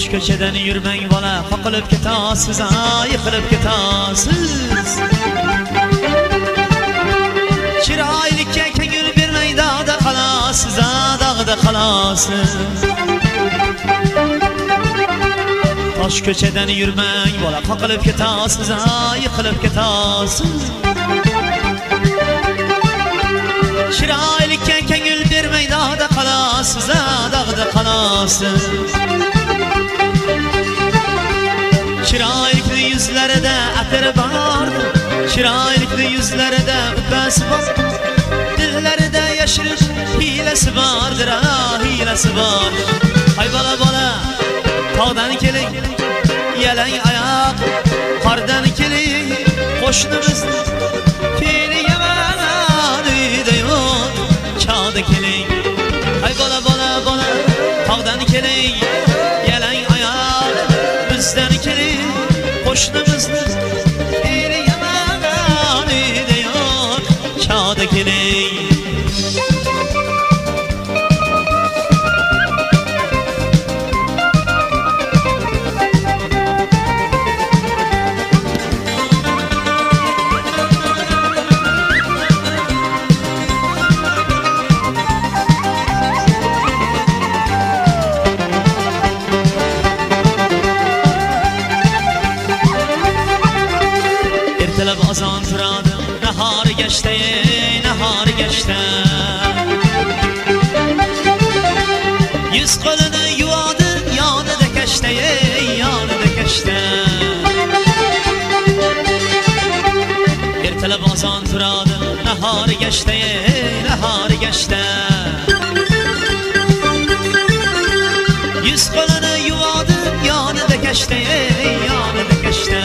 Tosh ko'chadan yurmang bola, qoqilib ketasiz, yiqilib ketasiz. Chiroylikka ko'ngil bermay dog'da qolasiz, dog'da qolasiz. Tosh ko'chadan yurmang bola, qoqilib ketasiz, yiqilib ketasiz. Chiroylikka ko'ngil bermay dog'da qolasiz, dog'da qolasiz. Chiroylikli yuzlarida atir bor, chiroylikli yuzlarida ubbasi bor, dillarida yashirish hiylasi bordir, hiylasi bor. Hay bola bola, tog'dan keling, yalang oyoq, qordan keling, qo'shnimiz fe'li yomon uyda yo'q, chog'da keling. Hay bola bola bola, tog'dan keling, yalang oyoq, bizdan keling, qo'shnimizni fe'li yomon uyda yo'q, chog'da keling. Ertalab azon turadi, nahori gashta, nahori gashta. Yuz qo'lini yuvadi, yonida kashta, yonida kashta. Ertalab azon turadi, nahori gashta, nahori gashta. Yuz qo'lini yuvadi, yonida kashta, yonida kashta.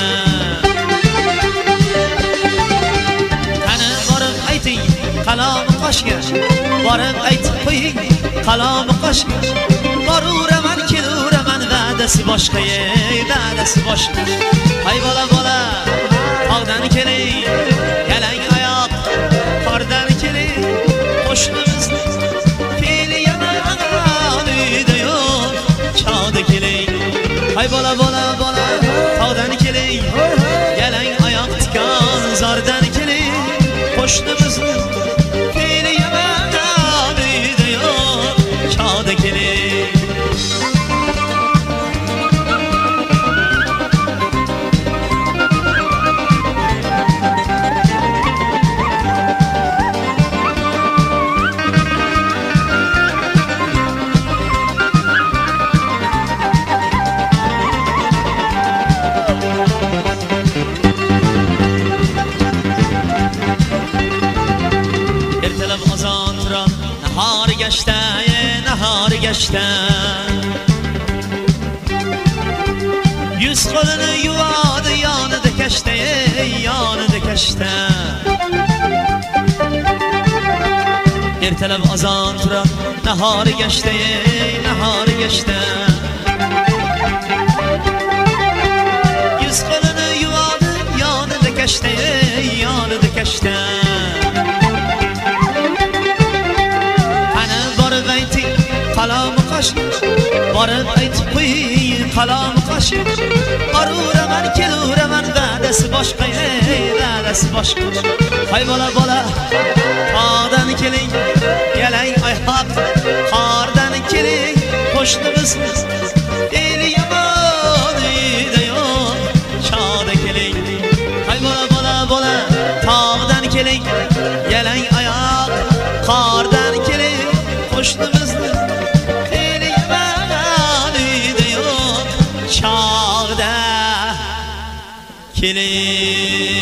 Qalami qoshga borib aytib qo'ying, qalami qoshga boruraman, keluraman, va'dasi boshqa, va'dasi boshqa. Hay bola bola, tog'dan keling, yalang oyoq, qordan keling, qo'shnimizni fe'li yomon uyda yo'q, chog'da keling. Hay bola bola bola, tog'dan keling, yalang oyoq, tikon zordan keling, qo'shnimizni nahori gashta, nahori gashta. Yuz qo'lini yuvadi, yonida kashta, yonida kashta. Ertalab azon turib, nahori gashta, nahori gashta. Yuz qo'lini yuvadi, yonida kashta, yonida kashta. Qalami qoshga borib aytib qo'ying, qalami qoshga boruraman, keluraman, va'dasi boshqa, va'dasi boshqa. Hay bola bola, tog'dan keling, yalang oyoq, qordan keling, qo'shnimiz fe'li yomon uyda yo'q, chog'da keling. Hay bola bola bola, tog'dan keling, yalang oyoq, qordan keling, qo'shnimizni chog'da keling.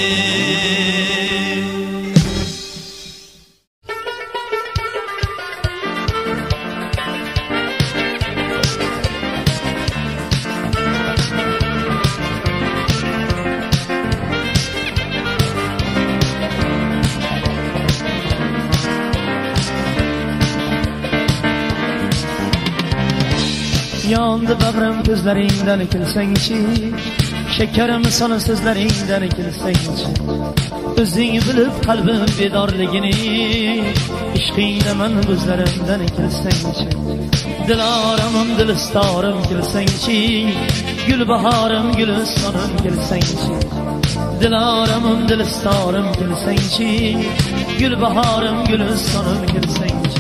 Yondi bag'rim ko'zlaringdan kilsangchi, shakarim son so'zlaringdan kilsangchi. O'zing bilib qalbim bedorligini, ishqingda men ko'zlarimdan kelsangchi, diloramim dilostorim kelsangchi, gulbahorim gulistonim kelsangchi, diloramim dilostorim kelsangchi, gulbahorim gulistonim kelsangchi.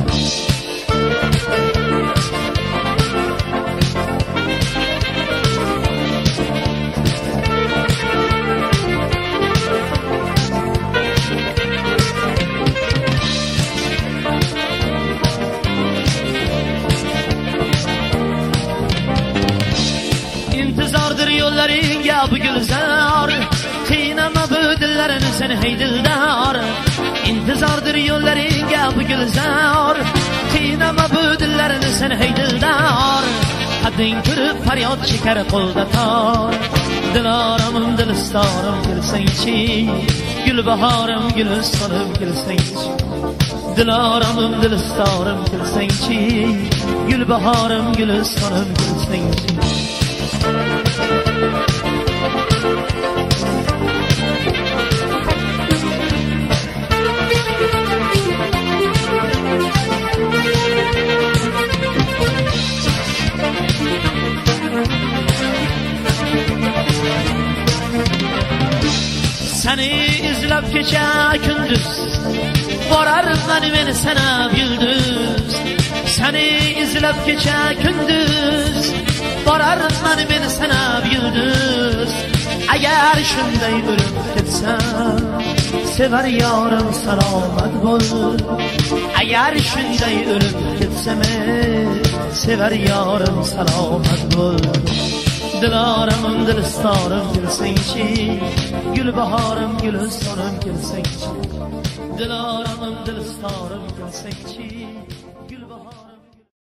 İntizardır yolların ya bu gülzar, qiynama bu dillarini sen hey dildar. İntizardır yolların ya bu gülzar, qiynama bu dillarini sen hey dildar. Hadding kirib faryod chekar qo'lda tor, diloramim dilostorim kelsangchi, gulbahorim gulistonim kelsangchi, diloramim dilostorim kelsangchi, gulbahorim gulistonim kelsangchi. Seni izlab kecha kunduz, borar meni sanab yulduz. Seni izlab kecha kunduz, borar meni sanab yulduz. Agar shunday o'lib ketsam, sevar yorim salomat bo'l. Agar shunday o'lib ketsam, sevar yorim salomat bo'l. Diloramim dilostorim kelsangchi, gulbahorim gulistonim kelsangchi, diloramim dilostorim kelsangchi, gulbahorim.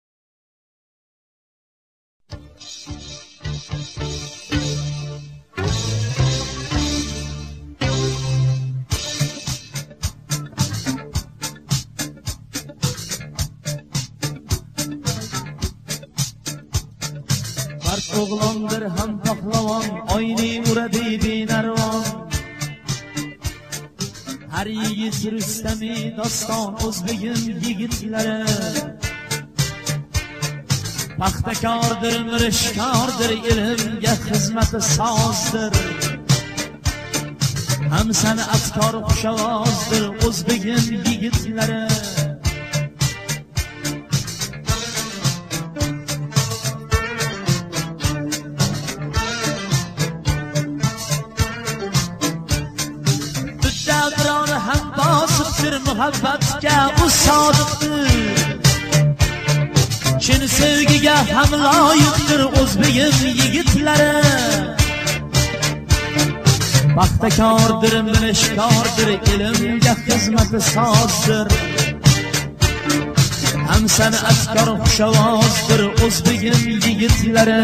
Oğlandır ham pahlavon, oyni uradi benarvon. Har yigit Rustami doston, o'zbegim yigitlari. Paxtakordir, mirishkordir, ilmga xizmati sozdir. Ham san'atkor xushavozdir, o'zbegim yigitlari. Muhabbatga u sodiqdir, chin sevgiga ham loyiqdir o'zbegim yigitlari. Paxtakordir, mirishkordir, ilmga xizmati sozdir. Ham san'atkor xushavozdir o'zbegim yigitlari.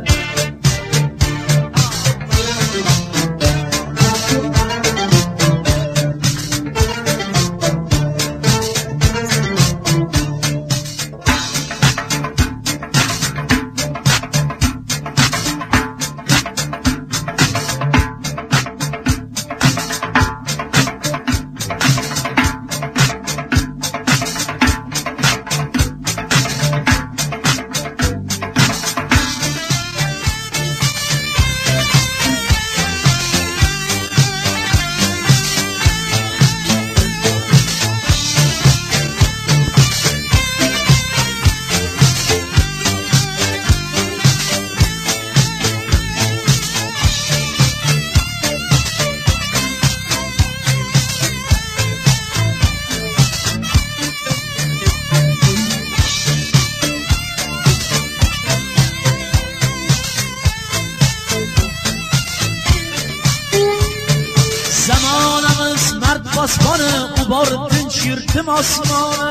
osmoni ubor tinch yurtim osmoni.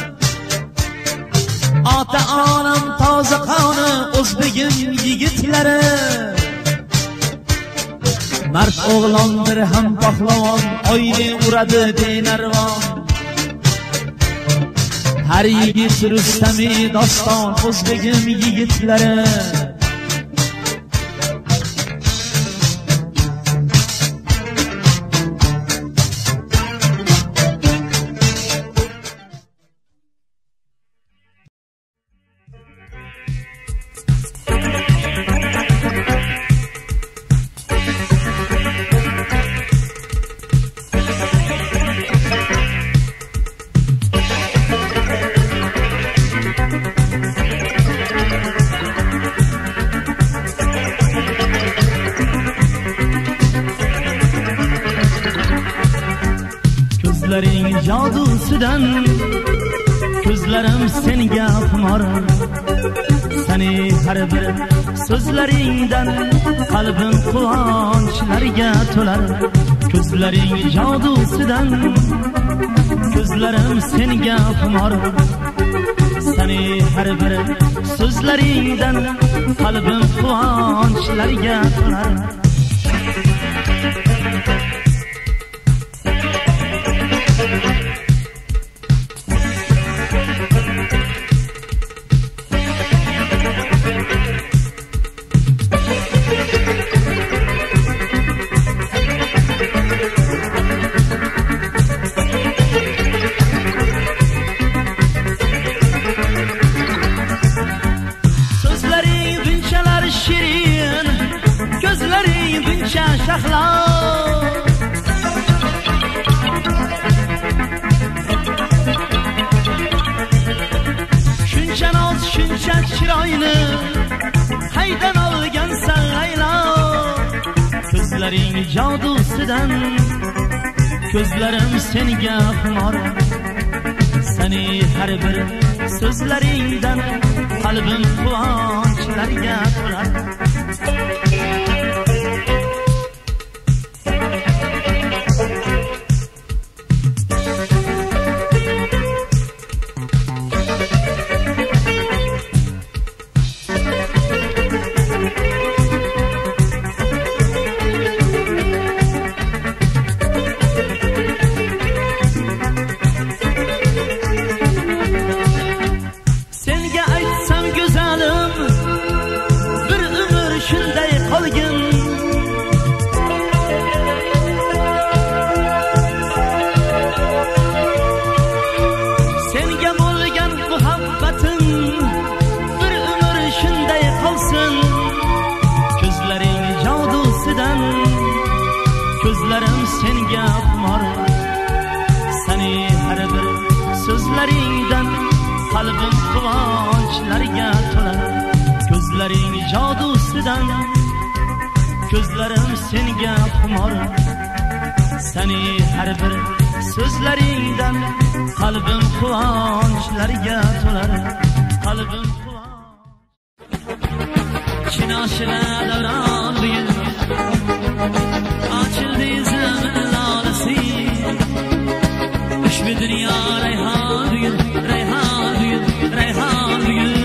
Ota onam toza qoni o'zbegim yigitlari. Mard o'g'londir ham pahlavon, oyni uradi benarvon. Har yigit Rustami doston o'zbegim yigitlari. Gözlerin jadusidan ko'zlarim senga xumor. Seni har bir so'zlaringdan qalbim quvonchlarga to'lar. Gözlerin jadusidan ko'zlarim senga xumor. Seni har bir so'zlaringdan qalbim quvonchlarga to'lar. Shuncha noz, shuncha chiroyni haydan olgansan Laylo. Ko'zlaring jadusidan ko'zlarim senga xumor. Seni har bir so'zlaringdan qalbim quvonchlarga to'lar. Gözlerim senga xumor. Seni har bir so'zlaringdan qalbim quvonchlarga to'lar. Gözlerin jadusidan ko'zlarim senga xumor. Seni har bir so'zlaringdan qalbim quvonchlarga to'lar. Qalbim Çinaşıra davran bugün açıldı yüzümün lalesi. Üç bir dünya reyhan bugün, reyhan bugün, reyhan bugün.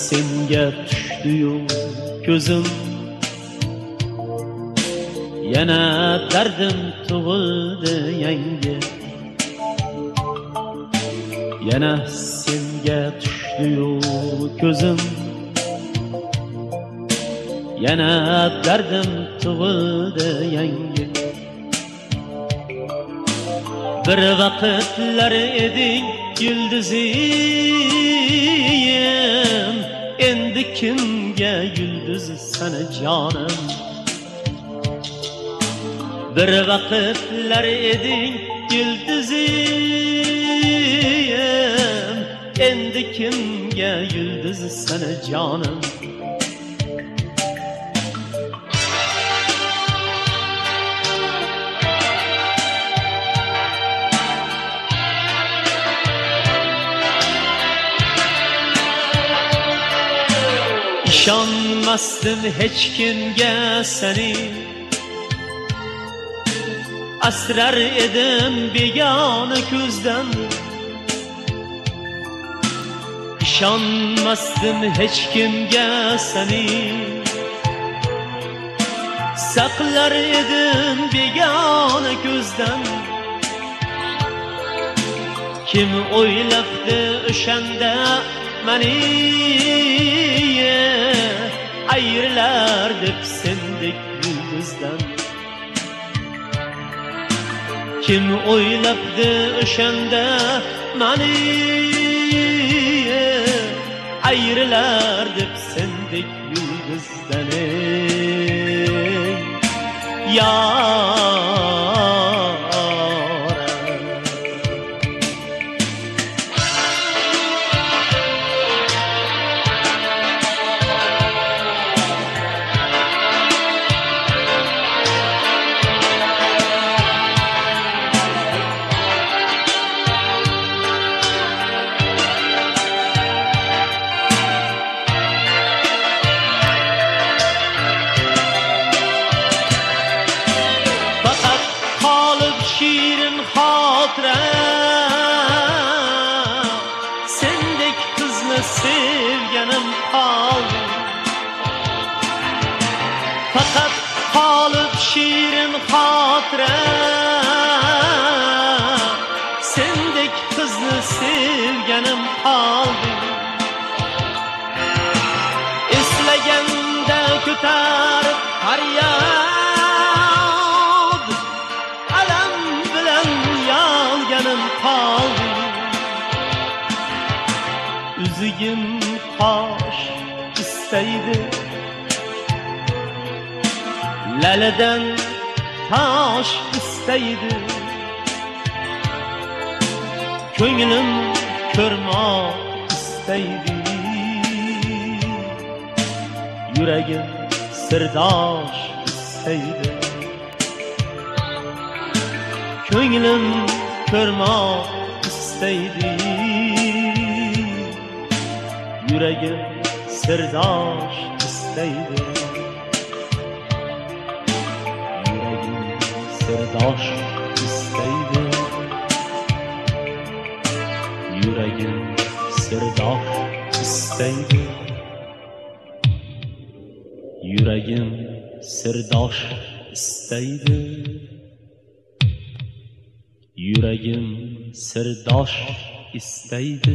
senga tushdi-yu ko'zim, yana dardim tug'ildi yangi. Yana senga tushdi-yu ko'zim, yana dardim tug'ildi yangi. Bir vaqtlar eding yulduzim, endi kimga yulduz sana jonim. Bir vaqtlar eding yulduzim, endi kimga yulduz sana jonim. İşanmasdım hech kimga seni, asrar edim begona ko'zdan. İşanmasdım hech kimga seni, saqlar edim begona ko'zdan. Kim o'ylabdi o'shanda meni ayrilar deb sendek yulduzdan. Kim o'ylabdi o'shanda meni ayrilar deb sendek yulduzdan. Şirin hatıra, sendek kızını sevganim qaldı. Fakat kalıp şirin hatıra, sendek kızını sevganim qaldı. Eslegende ko'tarib faryod, alam bilan yolganim qaldi. Üzügim qosh istaydi, laladan tosh istaydi. Ko'nglim ko'rmoq istaydi, yuragim sirdosh istaydi. Ko'nglim ko'rmoq istaydi, yuragim sirdosh istaydi. Yuragim sirdosh istaydi, yuragim sirdosh istaydi. Yuragim sirdosh istaydi, yuragim sirdosh istaydi.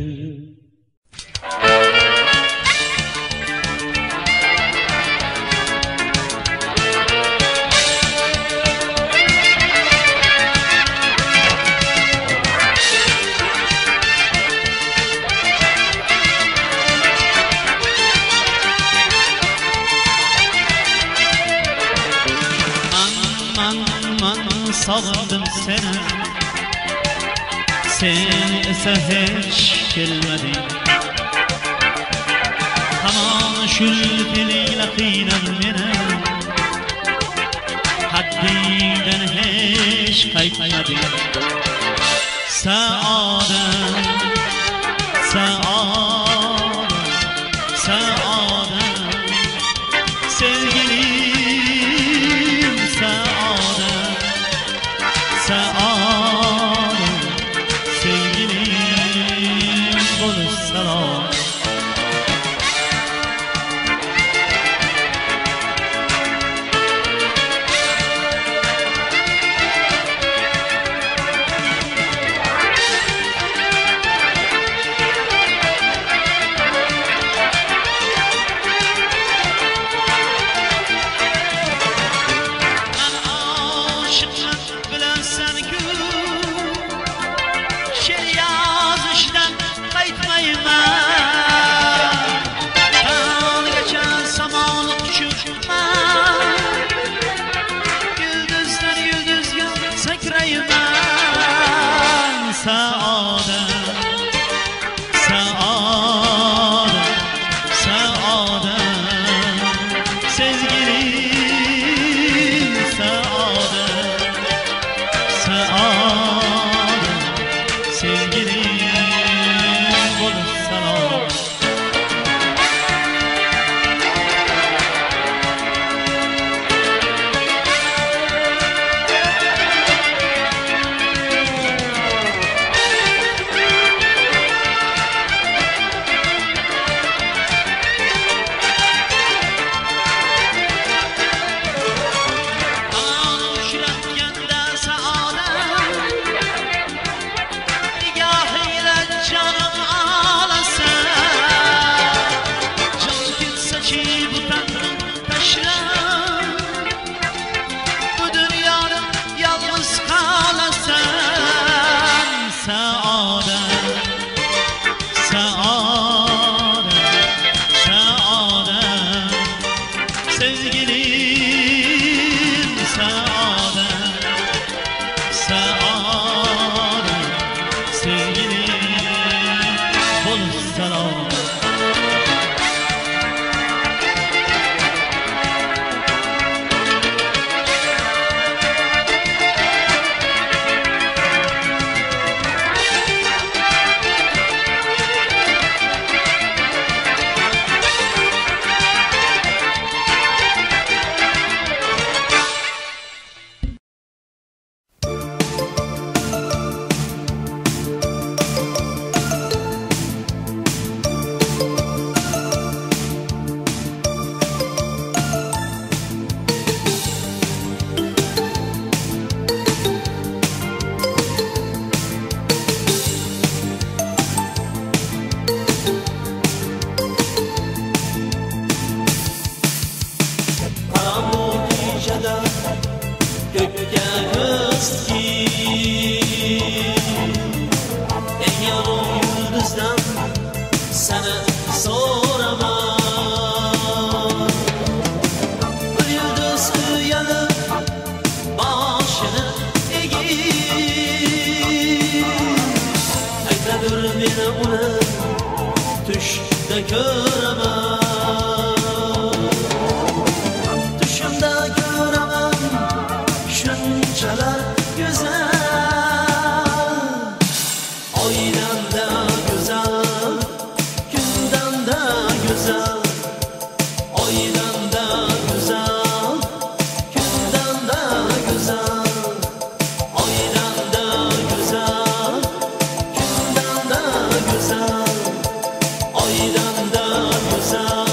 Sağladım seni, sen ise hiç gelmedin. Tamam şülteliyle kıynam beni, haddiden hiç kaytmadin. Saadet, saadet, saadet, sevgilim saadet, saadet, sevgilim bol salam. balo. Gökte göz dikip en yorug' yulduzdan seni so'raman. Bir yulduz uyanib boshini egib aytadur meni uni tushda ko'raman. Tushimda ko'raman shunchalar go'zal, oydan-da go'zal, kundan-da go'zal, oydan-da go'zal, kundan-da go'zal, oydan-da go'zal, kundan-da go'zal, oydan-da go'zal.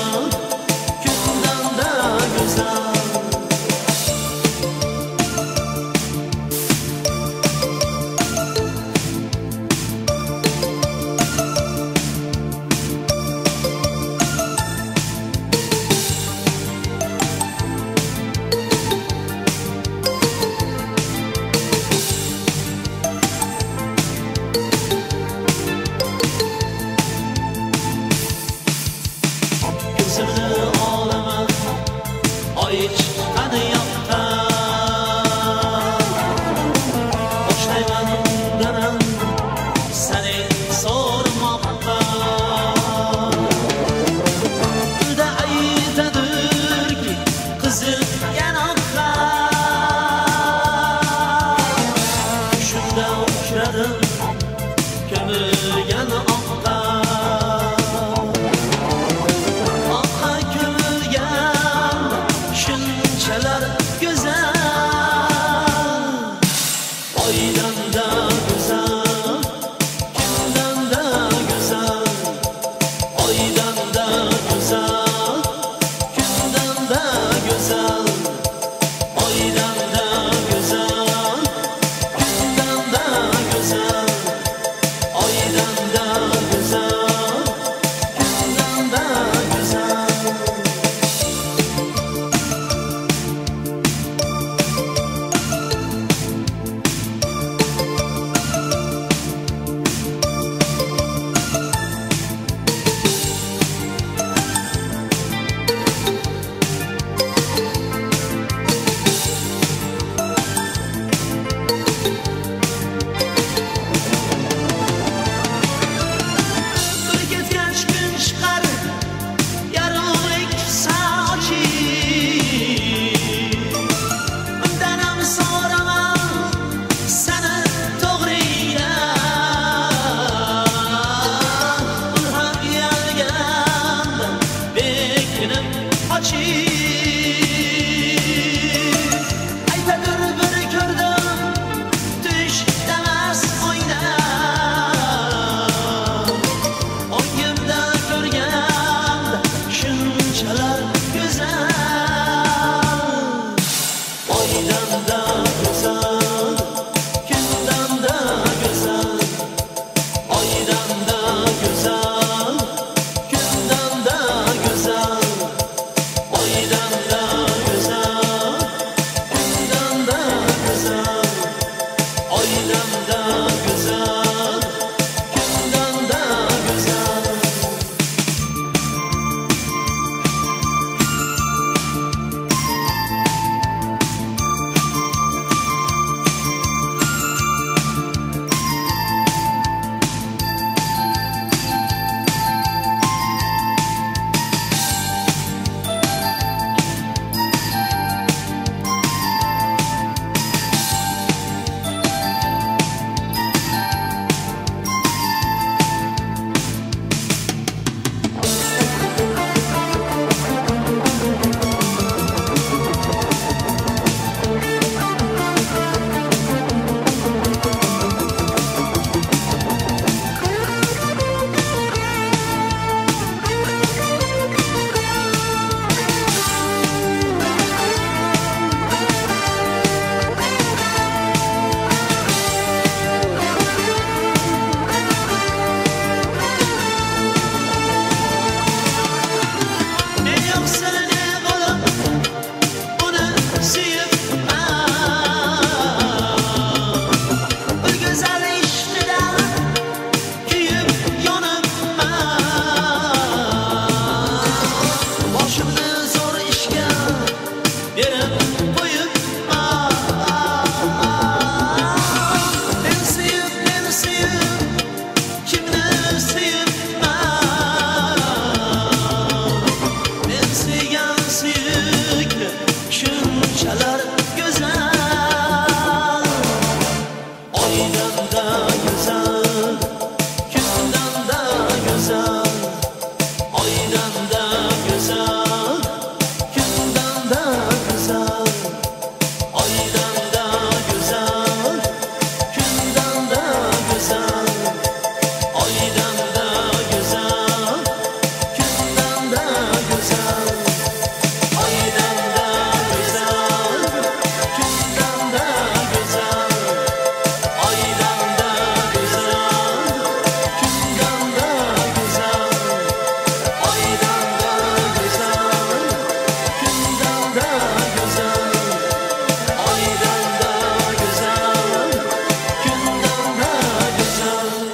güzel, oydan da güzel, günden de güzel, oydan da güzel, günden de güzel, oydan da güzel, günden de güzel, oydan da güzel, günden de güzel, oydan da güzel, günden de güzel, oydan da güzel, günden de güzel, oydan da güzel, günden de güzel.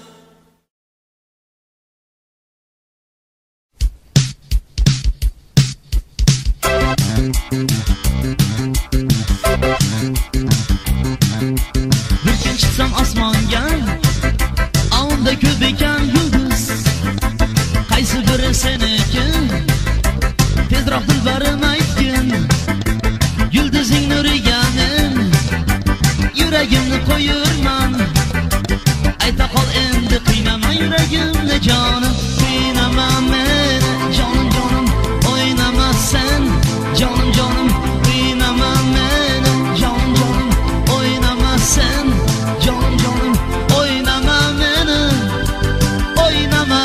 Bir gün chiqsam osmonga, onda ko'p ekan yulduz, qaysi biri seniki? Tezroq dilbarim aytgin, yulduzing nuriganim, yuragimni qo'yurman. Ayta qol endi, qiynama yuragimni jonim, qiynama meni jonim jonim, o'ynama sen jonim jonim, qiynama meni jonim jonim, o'ynama sen jonim jonim, o'ynama meni, o'ynama.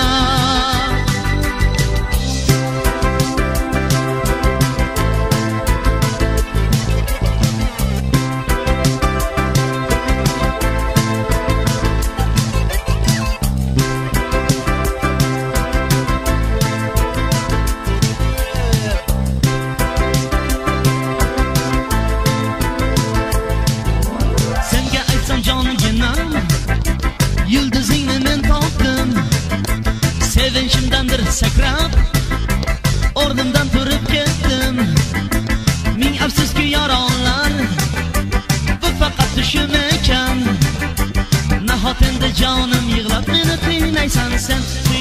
Senga aytsam jonimginam, yulduzingni men topdim. Sevinchimdandir sakrab, o'rnimdan turib ketdim. Ming afsuski yoronlar, bu faqat tushim ekan. Nahot endi jonim yig'lab meni qiynaysan sen,